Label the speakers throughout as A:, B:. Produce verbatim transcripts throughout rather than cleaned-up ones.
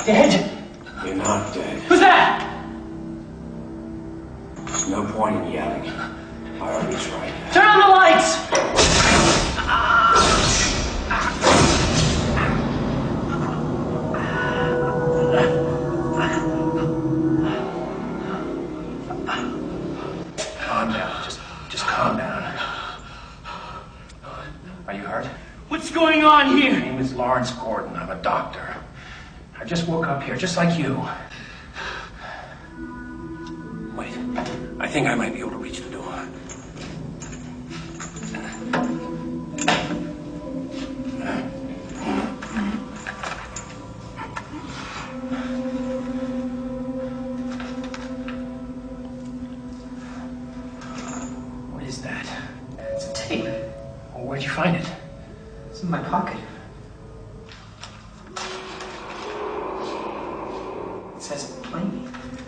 A: Dead?
B: You're not dead.
A: Who's that?
B: There's no point in yelling. I already tried that.
A: Turn on the lights!
B: Calm down. Just, just calm down. Are you hurt?
A: What's going on here?
B: My name is Lawrence Gordon. I'm a doctor. I just woke up here, just like you. Wait. I think I might be able to reach the door. What is that?
A: It's a tape.
B: Well, where'd you find it?
A: It's in my pocket. It says play me.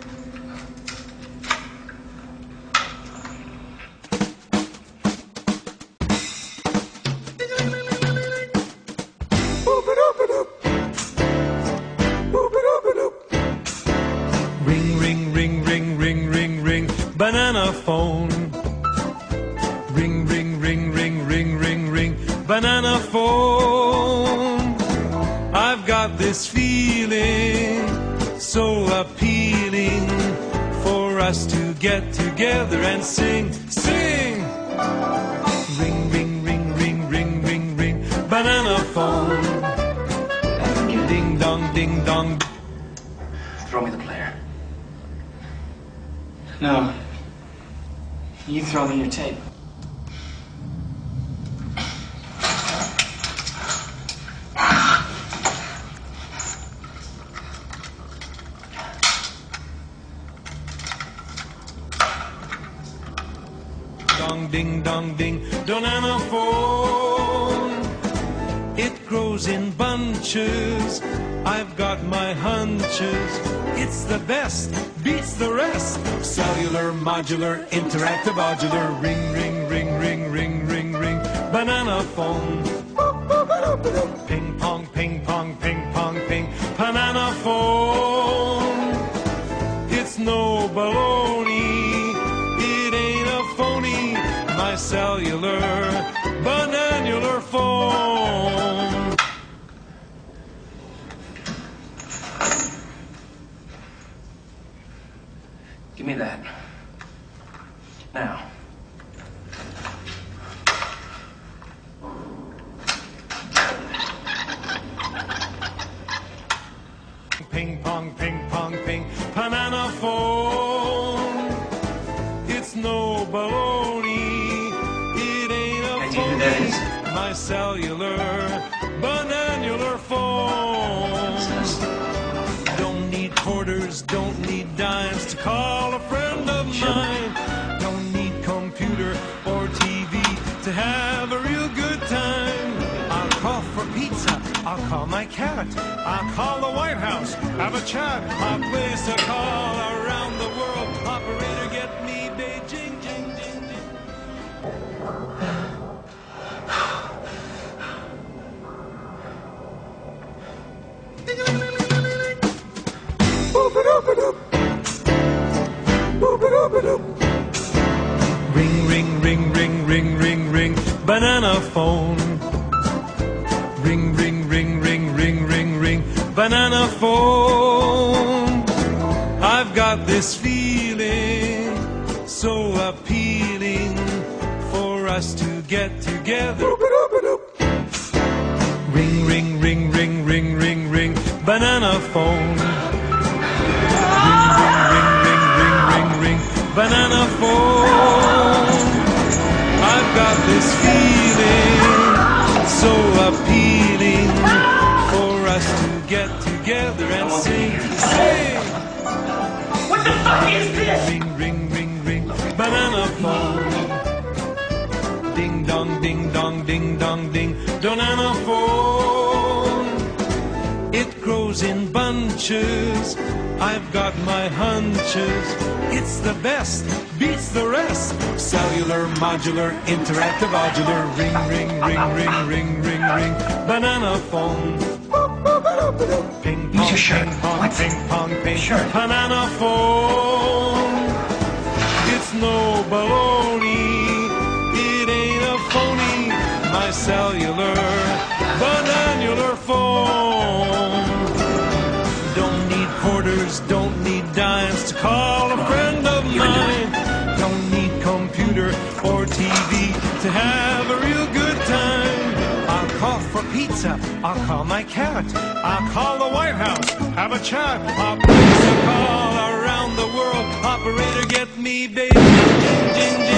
C: Ring, ring, ring, ring, ring, ring, ring, banana phone. Ring, ring, ring, ring, ring, ring, ring, banana phone. I've got this feeling so appealing for us to get together and sing, sing. Ring, ring, ring, ring, ring, ring, ring, banana phone. Ding dong, ding dong.
B: Throw me the player.
A: No. You throw me your tape.
C: Dong, ding, dong, ding, banana phone. It grows in bunches. I've got my hunches. It's the best, beats the rest. Cellular, modular, interactive, modular. Ring, ring, ring, ring, ring, ring, ring. Banana phone. Ping pong, ping pong, ping pong, ping. Banana phone. It's no baloney. It ain't a phony. My cellular, bananular phone.
B: Give me that. Now.
C: Ping pong, ping pong, ping, banana phone. It's no baloney. It ain't a
B: Can you do that is?
C: phony. My cellular, bananular phone. Don't need quarters, don't need dimes to call a friend of mine. Don't need computer or T V to have a real good time. I'll call for pizza, I'll call my cat, I'll call the White House, have a chat. I'll place a call around the world. Operator, get me Beijing, jing, jing, jing. Ring, ring, ring, ring, ring, ring, ring, banana phone. Ring, ring, ring, ring, ring, ring, ring, banana phone. I've got this feeling so appealing for us to get together. Ring, ring, ring, ring, ring, ring, ring, banana phone. Ring, ring, ring, ring, ring, ring, ring, banana phone. I've got this feeling so appealing for us to get together and sing, sing.
A: What the fuck is this?
C: Ring, ring, ring, ring, banana phone. Ding dong, ding dong, ding dong, ding, banana phone. It grows in bunches. I've got my hunches. It's the best, beats the rest. Cellular, modular, interactive, modular. Ring, ring, ring, ring, ring, ring, ring, banana phone. Ping pong.
B: your shirt?
C: ping pong,
B: What?
C: ping pong, ping
B: Shirt.
C: banana phone. It's no baloney, it ain't a phony. My cellular, bananular phone. Don't need quarters, don't need dimes to call a friend of mine. Don't need computer or T V to have a real good time. I'll call for pizza, I'll call my cat, I'll call the White House, have a chat. I'll place a call around the world, operator get me baby. Ginger.